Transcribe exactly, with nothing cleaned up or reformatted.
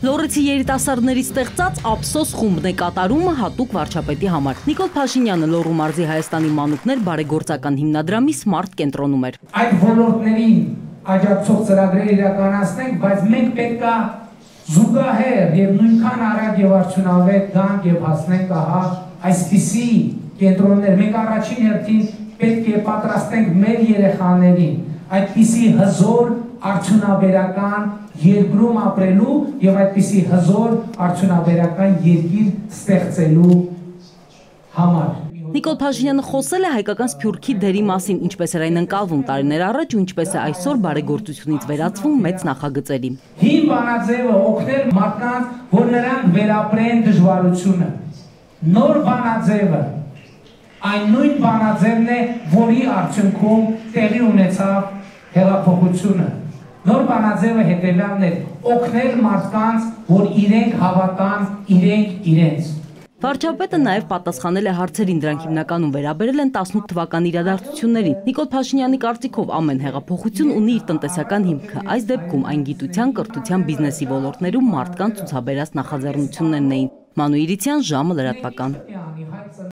Լոռեցի երիտասարդներից ստեղծած Ափսոս խումբն է կատարումը հատուկ վարչապետի համար։ Նիկոլ Փաշինյանը Լոռու մարզի Հայաստանի մանուկներ բարեգործական հիմնադրամի Smart կենտրոնում էր։ Այդ ոլորտներին աջակցող ծրագրեր իրականացնենք, բայց մենք պետք է զուգահեռ եւ նույնքան արագ եւ արդյունավետ գանք եւ հասնենք ահա այսպիսի կենտրոններ։ Մենք առաջին հերթին պետք է պատրաստենք մեր երեխաներին այդպիսի հզոր արդյունաբերական երկրում ապրելու եւ այդպիսի հզոր արդյունաբերական երկիր ստեղծելու համար։ Նիկոլ Փաշինյանը խոսել է հայկական սփյուռքի դերի մասին, ինչպես էր այն ընկալվում տարիներ առաջ ու ինչպես է այսօր բարեգործությունից վերածվում մեծ նախագծերի։ Հին բանաձևը օգնել մարդկանց, որ նրանք վերապրեն դժվարությունը։ Նոր բանաձևը այն նույն բանաձևն է, որի արդյունքում տեղի ունեցավ հեղափոխությունը։ Նոր բանաձևը հետևյալն է՝ օգնել մարդկանց, որ իրենք հավատան իրենք իրենց։ Վարչապետը նաև պատասխանել է հարցերին, դրանք հիմնականում վերաբերել են տասնութ թվականի իրադարձություններին։ Նիկոլ Փաշինյանի կարծիքով ամեն հեղափոխություն ունի իր տնտեսական հիմքը, այս դեպքում այն գիտության, կրթության, բիզնեսի ոլորտներում մարդկանց ցուցաբերած նախաձեռնություններն էին։ Մանու Իրիցյան, ժամը լրատվական։